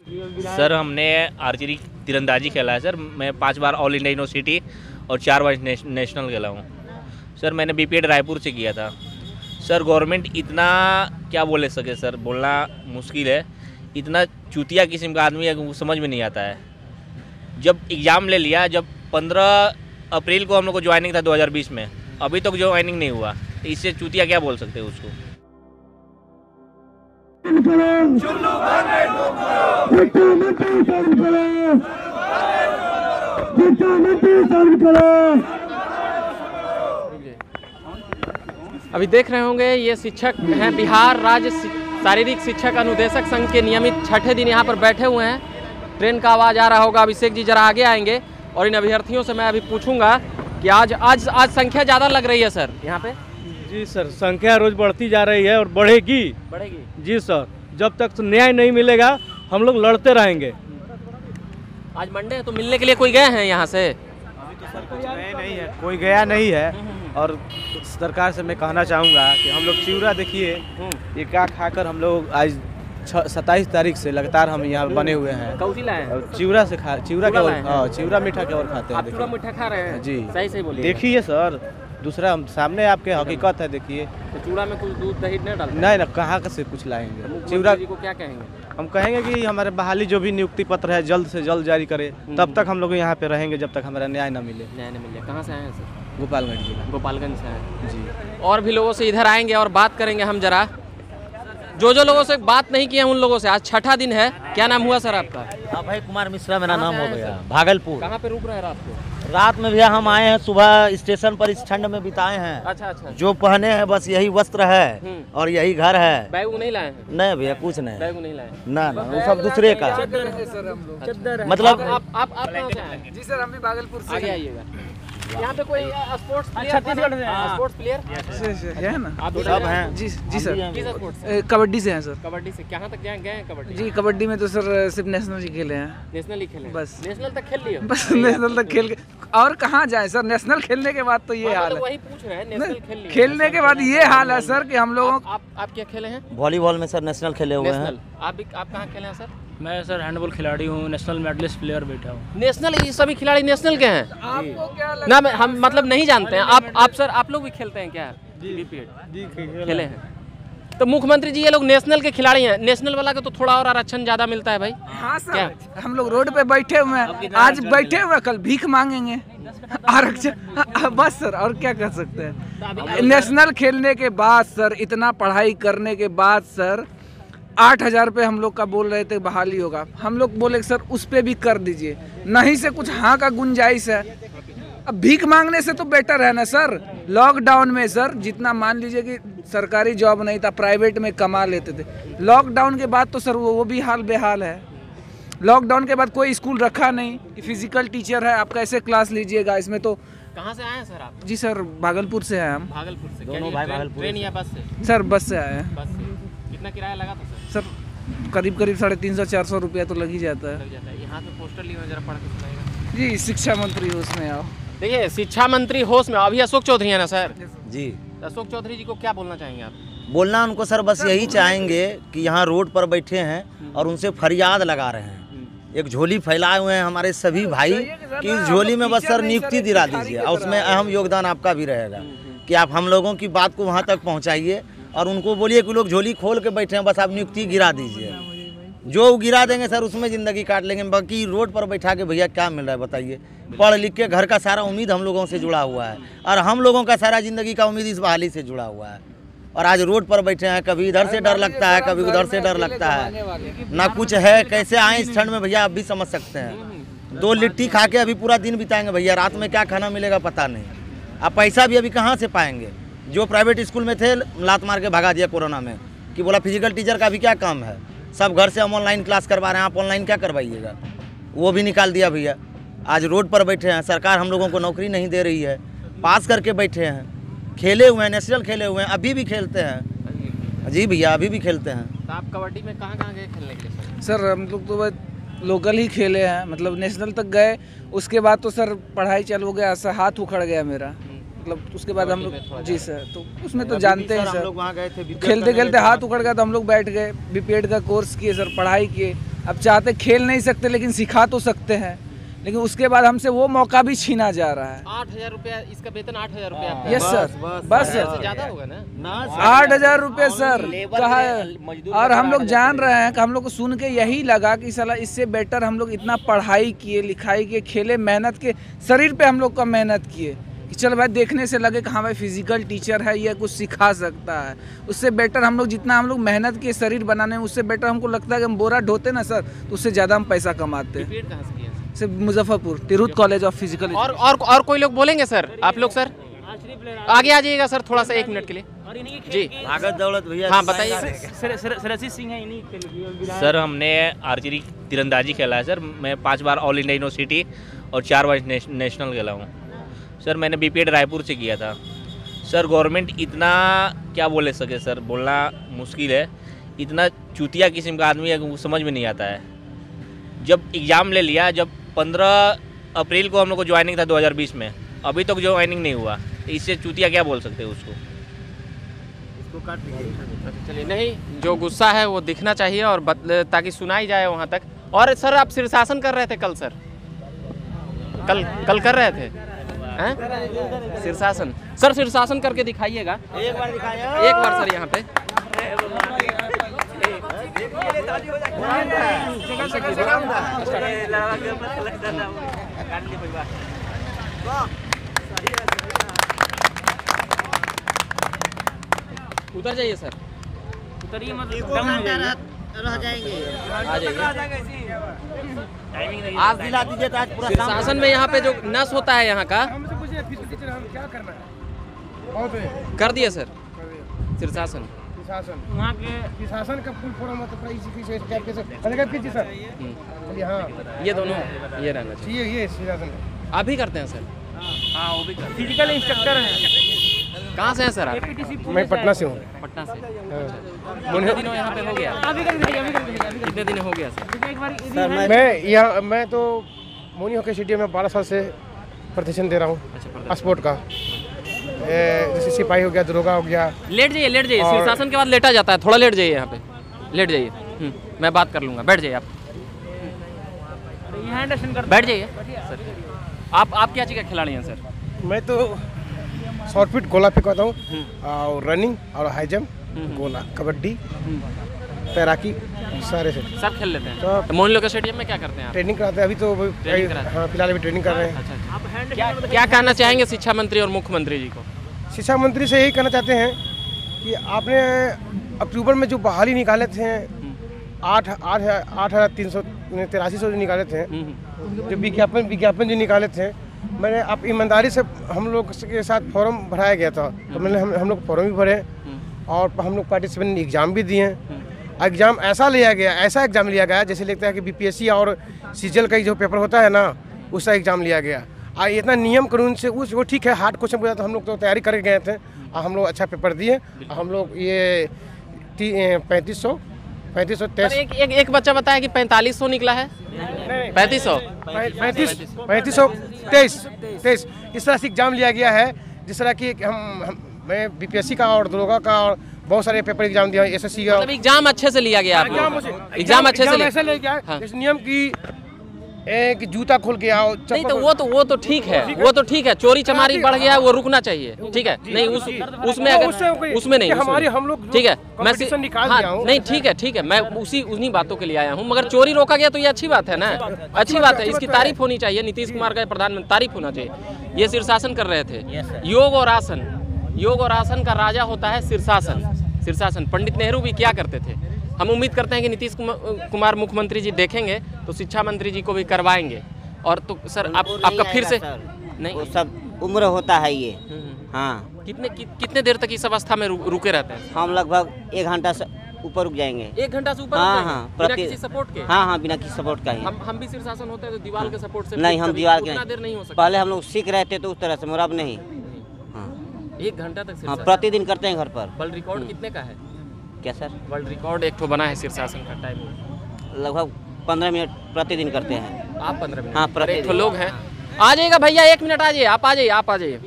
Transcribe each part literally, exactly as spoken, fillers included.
Sir हमने archery तीरंदाजी खेला है सर। मैं पांच बार ऑल इंडिया यूनिवर्सिटी और चार बार नेश, नेशनल खेला हूँ सर। मैंने बीपीएड रायपुर से किया था सर। गवर्नमेंट इतना क्या बोले सके सर, बोलना मुश्किल है। इतना चूतिया किस्म का आदमी है वो समझ में नहीं आता है। जब एग्ज़ाम ले लिया, जब पंद्रह अप्रैल को हम लोग को ज्वाइनिंग था दो हज़ार बीस में, अभी तक ज्वाइनिंग नहीं हुआ, तो इससे चूतिया क्या बोल सकते हैं उसको। अभी देख रहे होंगे ये शिक्षक हैं, बिहार राज्य शारीरिक शिक्षक अनुदेशक संघ के नियमित छठे दिन यहाँ पर बैठे हुए हैं। ट्रेन का आवाज़ आ रहा होगा। अभिषेक जी जरा आगे आएंगे और इन अभ्यर्थियों से मैं अभी पूछूंगा कि आज आज आज संख्या ज़्यादा लग रही है सर यहाँ पे। जी सर, संख्या रोज बढ़ती जा रही है और बढ़ेगी बढ़ेगी जी सर। जब तक न्याय नहीं मिलेगा हम लोग लड़ते रहेंगे। आज मंडे है तो मिलने के लिए कोई गए हैं यहाँ से? सर कुछ गए नहीं है, कोई गया नहीं है। और सरकार से मैं कहना चाहूँगा कि हम लोग चिवड़ा देखिए, ये क्या खाकर हम लोग आज सत्ताईस तारीख से लगातार हम यहाँ बने हुए हैं। कौची लाए हैं? चिवड़ा से खा चिवड़ा के और चिवड़ा मीठा के और खाते हैं। आप चिवड़ा मीठा खा रहे हैं? जी सही सही बोलिए। देखिए सर, दूसरा हम सामने आपके हकीकत है। देखिए तो चूड़ा में कुछ दूध दही नहीं डालते? नहीं ना, कहाँ से कुछ लाएंगे। चिवड़ा को क्या कहेंगे? हम कहेंगे कि हमारे बहाली जो भी नियुक्ति पत्र है जल्द से जल्द जारी करे, तब तक हम लोग यहाँ पे रहेंगे जब तक हमारा न्याय न मिले। न्याय न मिले। कहाँ से आए हैं सर? गोपालगंज जिला। गोपालगंज से आए जी। और भी लोगों से इधर आएंगे और बात करेंगे हम जरा। जो जो लोगों से बात नहीं किए हैं उन लोगों से। आज छठा दिन है। क्या नाम हुआ सर आपका? अभय कुमार मिश्रा मेरा नाम हो गया। भागलपुर। कहाँ पे रुक रहे हैं रात को? रात में भैया हम आए हैं, सुबह स्टेशन पर इस ठंड में बिताए हैं। अच्छा अच्छा। जो पहने हैं बस यही वस्त्र है और यही घर है। बैग नहीं लाए हैं? नहीं भैया कुछ नहीं। बैग नहीं लाए? ना ना, वो सब दूसरे का। मतलब आप आप आप कहाँ से आए? जी सर, हम भी भागलपुर से। आगे आइएगा। यहाँ पे कोई स्पोर्ट्स छत्तीसगढ़ से स्पोर्ट्स प्लेयर है ना? आप सब हैं। जी जी सर, किस स्पोर्ट्स से? ए, कबड्डी से हैं सर। कबड्डी से कहाँ तक गए हैं कबड्डी? जी कबड्डी में तो सर सिर्फ नेशनल ही खेले हैं। नेशनल ही खेले? बस। नेशनल तक खेल लिए? बस नेशनल तक खेल के और कहाँ जाए सर। नेशनल खेलने के बाद तो ये हाल है। वही पूछ रहे हैं, नेशनल खेल लिए? खेलने के बाद ये हाल है सर कि हम लोगों आप आप क्या खेले हैं? वॉलीबॉल में सर नेशनल खेले हुए हैं। नेशनल। आप भी आप कहाँ खेले हैं सर? मैं सर हैंडबॉल खिलाड़ी हूँ, नेशनल मेडलिस्ट प्लेयर बैठा हूँ। नेशनल, ये सभी खिलाड़ी नेशनल के हैं? आपको क्या लगता ना मैं हम मतलब नहीं जानते हैं। आप आप सर आप लोग भी खेलते हैं क्या? बीपीएड जी खेले हैं। तो मुख्यमंत्री जी ये लोग नेशनल के खिलाड़ी हैं। नेशनल वाला का तो थोड़ा और आरक्षण ज्यादा मिलता है भाई। हाँ सर, हम लोग रोड पे बैठे हुए हैं, आज बैठे हुए कल भीख मांगेंगे आरक्षण। बस सर, और क्या कर सकते हैं। नेशनल खेलने के बाद सर, इतना पढ़ाई करने के बाद सर, आठ हजार रुपये हम लोग का बोल रहे थे बहाली होगा। हम लोग बोले सर उस पर भी कर दीजिए, नहीं से कुछ हाँ का गुंजाइश है। अब भीख मांगने से तो बेटर है ना सर। लॉकडाउन में सर जितना मान लीजिए कि सरकारी जॉब नहीं था, प्राइवेट में कमा लेते थे। लॉकडाउन के बाद तो सर वो वो भी हाल बेहाल है। लॉकडाउन के बाद कोई स्कूल रखा नहीं, फिजिकल टीचर है, आप कैसे क्लास लीजिएगा इसमें। तो कहाँ से आए हैं सर आप? जी सर, भागलपुर से आए हम। भागलपुर से? दोनों भाई भागलपुर। ट्रेन या बस से? सर बस से आए हैं। बस से। कितना किराया लगा था सर? सर करीब करीब साढ़े तीन सौ चार सौ रुपया तो लग ही जाता है। लग जाता है। यहाँ पे पोस्टर लिए जरा पढ़ के सुनाइएगा। जी, शिक्षा मंत्री उसमें आओ। देखिए शिक्षा मंत्री होश में। अभी अशोक चौधरी है ना सर? जी। अशोक चौधरी जी को क्या बोलना चाहेंगे आप? बोलना उनको सर बस यही चाहेंगे कि यहाँ रोड पर बैठे हैं और उनसे फरियाद लगा रहे हैं। एक झोली फैलाए हुए हैं हमारे सभी भाई कि इस झोली में बस सर नियुक्ति दिला दीजिए और उसमें अहम योगदान आपका भी रहेगा कि आप हम लोगों की बात को वहाँ तक पहुँचाइए और उनको बोलिए कि लोग झोली खोल के बैठे हैं, बस आप नियुक्ति गिरा दीजिए। जो गिरा देंगे सर उसमें ज़िंदगी काट लेंगे। बाकी रोड पर बैठा के भैया क्या मिल रहा है बताइए। पढ़ लिख के घर का सारा उम्मीद हम लोगों से जुड़ा हुआ है और हम लोगों का सारा ज़िंदगी का उम्मीद इस बहाली से जुड़ा हुआ है। और आज रोड पर बैठे हैं, कभी इधर से डर लगता है, कभी उधर से डर लगता है, ना कुछ है। कैसे आए इस ठंड में भैया आप भी समझ सकते हैं। दो लिट्टी खा के अभी पूरा दिन बिताएंगे भैया, रात में क्या खाना मिलेगा पता नहीं। अब पैसा भी अभी कहाँ से पाएंगे। जो प्राइवेट स्कूल में थे लात मार के भगा दिया कोरोना में कि बोला फिजिकल टीचर का भी क्या काम है, सब घर से हम ऑनलाइन क्लास करवा रहे हैं, आप ऑनलाइन क्या करवाइएगा, वो भी निकाल दिया भैया। आज रोड पर बैठे हैं, सरकार हम लोगों को नौकरी नहीं दे रही है, पास करके बैठे हैं, खेले हुए हैं, नेशनल खेले हुए हैं, अभी भी खेलते हैं। जी भैया अभी भी खेलते हैं। तो आप कबड्डी में कहाँ कहाँ गए खेलने के लिए सर? सर हम लोग तो बस लोकल ही खेले हैं, मतलब नेशनल तक गए। उसके बाद तो सर पढ़ाई चालू हो गया, सर हाथ उखड़ गया मेरा, मतलब उसके बाद हम लोग जी सर, तो उसमें तो जानते हैं सर, हम लोग वहाँ गए थे खेलते खेलते हाथ उखड़ गया तो हम लोग बैठ गए, बीपीएड का कोर्स किए सर, पढ़ाई किए। अब चाहते खेल नहीं सकते लेकिन सिखा तो सकते हैं, लेकिन उसके बाद हमसे वो मौका भी छीना जा रहा है। आठ हजार रुपया इसका वेतन, आठ हजार रुपया यस सर, बस सर, ज्यादा होगा ना, आठ हजार रुपये सर कहा है। और हम लोग जान रहे हैं कि हम लोग को सुन के यही लगा कि साला इससे बेटर हम लोग इतना पढ़ाई किए, लिखाई किए, खेले, मेहनत के, शरीर पे हम लोग का मेहनत किए कि चल भाई देखने से लगे कि हाँ भाई फिजिकल टीचर है, ये कुछ सिखा सकता है। उससे बेटर हम लोग जितना हम लोग मेहनत किए शरीर बनाने में, उससे बेटर हमको लगता है कि हम बोरा ढोते ना सर तो उससे ज़्यादा हम पैसा कमाते हैं। से Muzaffarpur Tirhut college of physical. और और और कोई लोग बोलेंगे सर? आप लोग सर आगे आ जाइएगा सर थोड़ा सा, एक मिनट के लिए जी। भागत दौलत भैया हाँ बताइए। सर हमने आर्चरी तीरंदाजी खेला है सर। मैं पांच बार ऑल इंडिया यूनिवर्सिटी और चार बार नेशनल खेला हूँ सर। मैंने बीपीएड रायपुर से किया था सर। गवर्नमेंट इतना क्या बोले सके सर, बोलना मुश्किल है। इतना चूतिया किस्म का आदमी है, समझ में नहीं आता है। जब एग्ज़ाम ले लिया, जब पंद्रह अप्रैल को हम लोग को ज्वाइनिंग था दो हज़ार बीस में, अभी तक ज्वाइनिंग नहीं हुआ। इससे चूतिया क्या बोल सकते हैं उसको? चलिए, नहीं, जो गुस्सा है वो दिखना चाहिए और ताकि सुनाई जाए वहाँ तक। और सर आप शीर्षासन कर रहे थे कल सर, कल कल कर रहे थे हैं शीर्षासन? सर शीर्षासन करके दिखाइएगा एक बार दिखाया, एक बार सर यहाँ पे। उतर जाइए सर, उतरिए मत, रह जाएंगे, आ जाइए। आज दिला दीजिए तो आज पूरा शीर्षासन में यहाँ पे जो नस होता है यहाँ का कर दिए सर शीर्षासन। वहाँ के शासन का फुल फॉर्म मतलब इसी कैसे अलग कीजिए सर। हाँ ये दोनों ये रहना चाहिए। ये ये शासन आप भी करते हैं सर? हाँ वो भी फिजिकल इंस्ट्रक्टर हैं। कहाँ से हैं सर आप? मैं पटना से हूँ। पटना से। कितने दिनों यहाँ पे हो गया? कितने दिन हो गया सर? मैं यहाँ मैं तो मोनी हॉकी स्टेडियम में बारह साल से प्रदर्शन दे रहा हूँ स्पोर्ट का। जैसे सिपाही हो गया, दरोगा हो गया। लेट जाइए, लेट जाइए। शीर्षासन के बाद लेटा जाता है, थोड़ा लेट जाइए यहाँ पे, लेट जाइए। मैं बात कर लूँगा, बैठ जाइए आप, बैठ जाइए सर। आप आप क्या चीज़ का खिलाड़ी हैं सर? मैं तो शॉर्ट फिट गोला फेंकता हूँ और रनिंग और हाई जंप, गोला, कबड्डी, तैराकी, सारे से सब खेल लेते हैं। तो मोहन लोग स्टेडियम में क्या करते हैं? ट्रेनिंग कराते हैं अभी तो। हाँ फिलहाल अभी ट्रेनिंग कर रहे हैं। अच्छा, क्या क्या कहना चाहेंगे शिक्षा मंत्री और मुख्यमंत्री जी को? शिक्षा मंत्री से यही कहना चाहते हैं कि आपने अक्टूबर में जो बहाली निकाले थे आठ आठ आठ हज़ार तीन सौ तिरासी सौ जो निकाले थे, जो विज्ञापन विज्ञापन जो निकाले थे, मैंने आप ईमानदारी से हम लोग के साथ फॉर्म भराया गया था, तो मैंने हम हम लोग फॉर्म भी भरे और हम लोग पार्टिसिपेंट एग्ज़ाम भी दिए। एग्ज़ाम ऐसा लिया गया, ऐसा एग्ज़ाम लिया गया जैसे लगता है कि बीपीएससी और सीजीएल का जो पेपर होता है ना, उसका एग्ज़ाम लिया गया। आ इतना नियम कानून से उस वो ठीक है, हार्ड क्वेश्चन पूछा, तो हम लोग तो तैयारी करके गए थे और हम लोग अच्छा पेपर दिए। हम लोग ये पैंतीस सौ पैंतीस सौ तेईस एक, एक एक बच्चा बताया कि पैंतालीस सौ निकला है, पैंतीस सौ पैंतीस पैंतीस सौ तेईस तेईस इस तरह से एग्ज़ाम लिया गया है। जिस तरह की हम, हम मैं बीपीएससी का और दरोगा का और बहुत सारे पेपर एग्जाम दिया, एसएससी का। मतलब एग्जाम अच्छे से लिया गया, एग्जाम अच्छे से ऐसा ले गया। हाँ। इस नियम की एक जूता खोल के आओ, नहीं तो वो तो वो तो ठीक है, वो तो ठीक है। चोरी चमारी बढ़ गया है, वो रुकना चाहिए, ठीक है। नहीं उस उसमें अगर उसमें नहीं हमारी हम लोग ठीक है, मैं निकाल हाँ, नहीं ठीक है ठीक है, मैं उसी उन्हीं बातों के लिए आया हूँ। मगर चोरी रोका गया तो ये अच्छी बात है ना, अच्छी बात है, इसकी तारीफ होनी चाहिए। नीतीश कुमार का प्रधानमंत्री, तारीफ होना चाहिए। ये शीर्षासन कर रहे थे, योग और आसन, योग और आसन का राजा होता है शीर्षासन। शीर्षासन पंडित नेहरू भी क्या करते थे। हम उम्मीद करते हैं कि नीतीश कुमार मुख्यमंत्री जी देखेंगे तो शिक्षा मंत्री जी को भी करवाएंगे। और तो सर आप आपका फिर से नहीं, वो सब उम्र होता है ये। हाँ, कितने कि, कितने देर तक इस अवस्था में रु, रुके रहते हैं? हम लगभग एक घंटा से ऊपर रुक जाएंगे। एक घंटा से ऊपर? हाँ हाँ, बिना किसी सपोर्ट के? हाँ हाँ, बिना किसी सपोर्ट का ही। हम हम भी शीर्षासन होते हैं तो दीवार के सपोर्ट से नहीं, हम दीवार के देर नहीं हो सकता। पहले हम लोग सीख रहे थे तो उस तरह से, मगर अब नहीं। हाँ, एक घंटा तक? हाँ, प्रतिदिन करते हैं घर पर। वर्ल्ड रिकॉर्ड कितने का है? क्या सर? वर्ल्ड रिकॉर्ड एक तो बना है शीर्षासन का टाइम, लगभग पंद्रह मिनट प्रतिदिन करते हैं। आप पंद्रह मिनट? हाँ, एक तो लोग हैं। आ जाइएगा भैया, एक मिनट आ जाइए, आप आ जाइए, आप आ जाइए।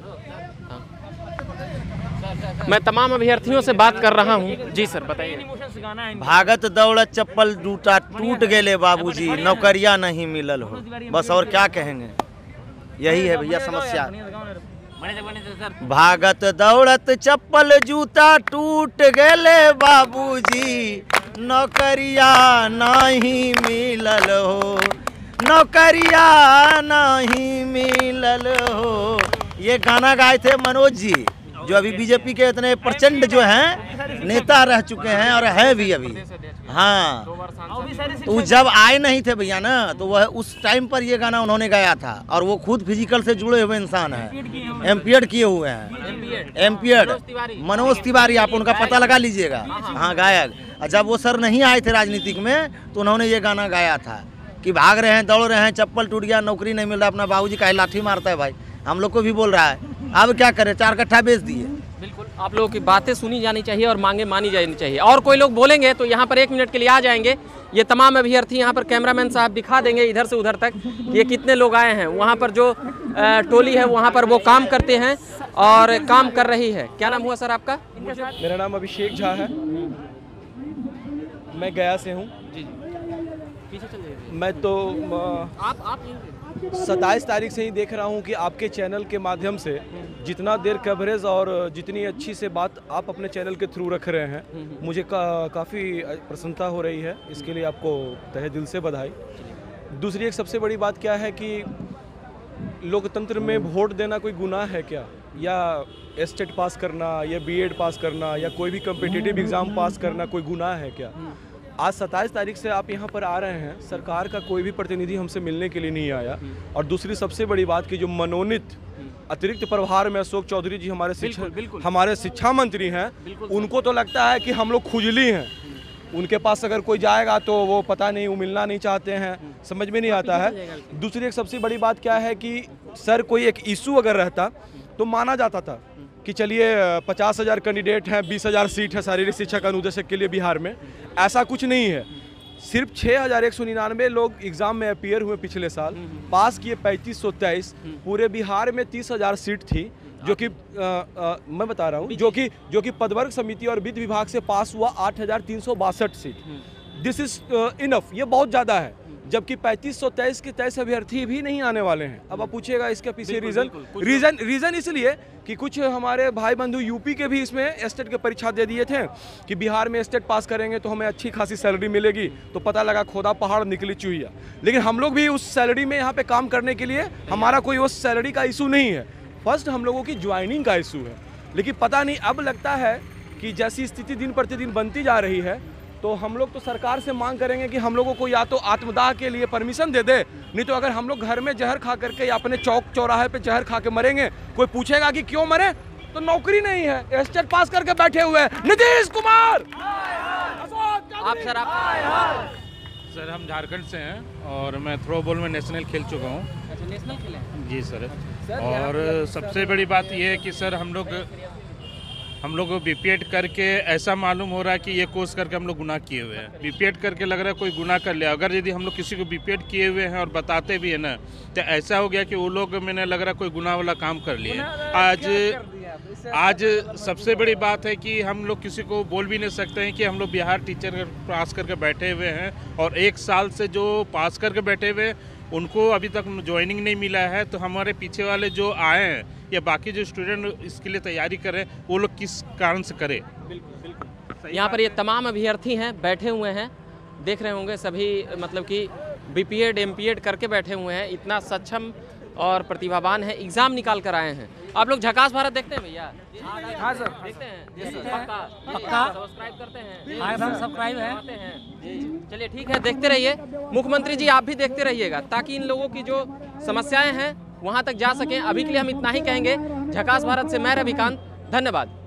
मैं तमाम अभ्यर्थियों से बात कर रहा हूँ। जी सर बताइए। भागत दौड़त चप्पल टूटा टूट गेले बाबूजी, नौकरिया नहीं मिलल हो। बस और क्या कहेंगे, यही है भैया समस्या। भागत दौड़त चप्पल जूता टूट गेले बाबूजी, नौकरिया नहीं मिलल हो, नौकरिया नहीं मिलल हो। ये गाना गाए थे मनोज जी, जो अभी बीजेपी के इतने प्रचंड जो हैं नेता रह चुके हैं और है भी अभी। हाँ, तो जब आए नहीं थे भैया ना, तो वह उस टाइम पर ये गाना उन्होंने गाया था, और वो खुद फिजिकल से जुड़े हुए इंसान हैं, एमपीएड किए हुए हैं, एमपीएड मनोज तिवारी, आप उनका पता लगा लीजिएगा। हाँ, गायक। जब वो सर नहीं आए थे राजनीतिक में, तो उन्होंने ये गाना गाया था कि भाग रहे हैं, दौड़ रहे हैं, चप्पल टूट गया, नौकरी नहीं मिल रहा, अपना बाबूजी का लाठी मारता है भाई, हम लोग को भी बोल रहा है। अब क्या करें, चार कट्ठा बेच दिए। बिल्कुल, आप लोगों की बातें सुनी जानी चाहिए और मांगे मानी जानी चाहिए। और कोई लोग बोलेंगे तो यहाँ पर एक मिनट के लिए आ जाएंगे। ये तमाम अभ्यर्थी यहाँ पर कैमरामैन साहब दिखा देंगे इधर से उधर तक ये कितने लोग आए हैं। वहाँ पर जो टोली है वहाँ पर वो काम करते हैं और काम कर रही है। क्या नाम हुआ सर आपका? मेरा नाम अभिषेक झा है, मैं गया से हूँ। मैं तो आप आप सत्ताईस तारीख से ही देख रहा हूँ कि आपके चैनल के माध्यम से जितना देर कवरेज और जितनी अच्छी से बात आप अपने चैनल के थ्रू रख रहे हैं, मुझे का, काफ़ी प्रसन्नता हो रही है। इसके लिए आपको तहे दिल से बधाई। दूसरी एक सबसे बड़ी बात क्या है कि लोकतंत्र में वोट देना कोई गुनाह है क्या, या एस्टेट पास करना या बीएड पास करना या कोई भी कम्पिटिटिव एग्ज़ाम पास करना कोई गुनाह है क्या? आज सत्ताईस तारीख से आप यहाँ पर आ रहे हैं, सरकार का कोई भी प्रतिनिधि हमसे मिलने के लिए नहीं आया। और दूसरी सबसे बड़ी बात कि जो मनोनीत अतिरिक्त प्रभार में अशोक चौधरी जी हमारे शिक्षा हमारे शिक्षा मंत्री हैं, उनको तो लगता है कि हम लोग खुजली हैं। उनके पास अगर कोई जाएगा तो वो पता नहीं, वो मिलना नहीं चाहते हैं, समझ में नहीं आता है। दूसरी एक सबसे बड़ी बात क्या है कि सर कोई एक इशू अगर रहता तो माना जाता था कि चलिए पचास हज़ार कैंडिडेट हैं, बीस हज़ार सीट है शारीरिक शिक्षा का अनुदेशक के लिए बिहार में। ऐसा कुछ नहीं है, सिर्फ छः हज़ार एक सौ निन्यानवे लोग एग्ज़ाम में अपीयर हुए पिछले साल, पास किए पैंतीस सौ तेईस। पूरे बिहार में तीस हज़ार सीट थी, जो कि मैं बता रहा हूँ, जो कि जो कि पदवर्ग समिति और वित्त विभाग से पास हुआ आठ हज़ार तीन सौ बासठ सीट। दिस इज़ इनफ, ये बहुत ज़्यादा है। जबकि पैंतीस सौ तेईस के तेईस अभ्यर्थी भी नहीं आने वाले हैं। अब आप पूछेगा इसके पीछे रीज़न रीज़न रीज़न इसलिए कि कुछ हमारे भाई बंधु यूपी के भी इसमें एस्टेट की परीक्षा दे दिए थे कि बिहार में एस्टेट पास करेंगे तो हमें अच्छी खासी सैलरी मिलेगी, तो पता लगा खोदा पहाड़ निकली चुहिया। लेकिन हम लोग भी उस सैलरी में यहाँ पे काम करने के लिए, हमारा कोई उस सैलरी का इशू नहीं है, फर्स्ट हम लोगों की ज्वाइनिंग का इशू है। लेकिन पता नहीं, अब लगता है कि जैसी स्थिति दिन प्रतिदिन बनती जा रही है, तो हम लोग तो सरकार से मांग करेंगे कि हम लोगों को या तो आत्मदाह के लिए परमिशन दे दे, नहीं तो अगर हम लोग घर में जहर खा करके या अपने चौक चौराहे पे जहर खा के मरेंगे, कोई पूछेगा कि क्यों मरे, तो नौकरी नहीं है, एस्टेट पास करके बैठे हुए हैं। नीतीश कुमार। आप सर आप सर हम झारखंड से हैं और मैं थ्रो बॉल में नेशनल खेल चुका हूँ। अच्छा, नेशनल खेले? जी सर। और सबसे बड़ी बात यह है कि सर हम लोग हम लोग बीपीएड करके ऐसा मालूम हो रहा है कि ये कोर्स करके हम लोग गुनाह किए हुए हैं। बीपीएड करके लग रहा है कोई गुनाह कर लिया। अगर यदि हम लोग किसी को बीपीएड किए हुए हैं और बताते भी है ना, तो ऐसा हो गया कि वो लोग मैंने लग रहा है कोई गुनाह वाला काम कर लिए। आज आज सबसे बड़ी बात है कि हम लोग किसी को बोल भी नहीं सकते हैं कि हम लोग बिहार टीचर पास करके बैठे हुए हैं, और एक साल से जो पास करके बैठे हुए उनको अभी तक ज्वाइनिंग नहीं मिला है। तो हमारे पीछे वाले जो आए हैं या बाकी जो स्टूडेंट इसके लिए तैयारी कर रहे हैं, वो लोग किस कारण से करें। बिल्कुल बिल्कुल। यहाँ पर ये तमाम अभ्यर्थी हैं, बैठे हुए हैं, देख रहे होंगे सभी, मतलब कि बीपीएड एमपीएड करके बैठे हुए हैं। इतना सक्षम और प्रतिभावान है, एग्ज़ाम निकाल कर आए हैं। आप लोग झकास भारत देखते हैं भैया? हाँ सर, देखते हैं। पक्का पक्का सब्सक्राइब करते हैं? हाँ मैम, सब्सक्राइब है। चलिए ठीक है, देखते रहिए। मुख्यमंत्री जी आप भी देखते रहिएगा, ताकि इन लोगों की जो समस्याएं हैं वहां तक जा सकें। अभी के लिए हम इतना ही कहेंगे। झकास भारत से मैं रविकांत, धन्यवाद।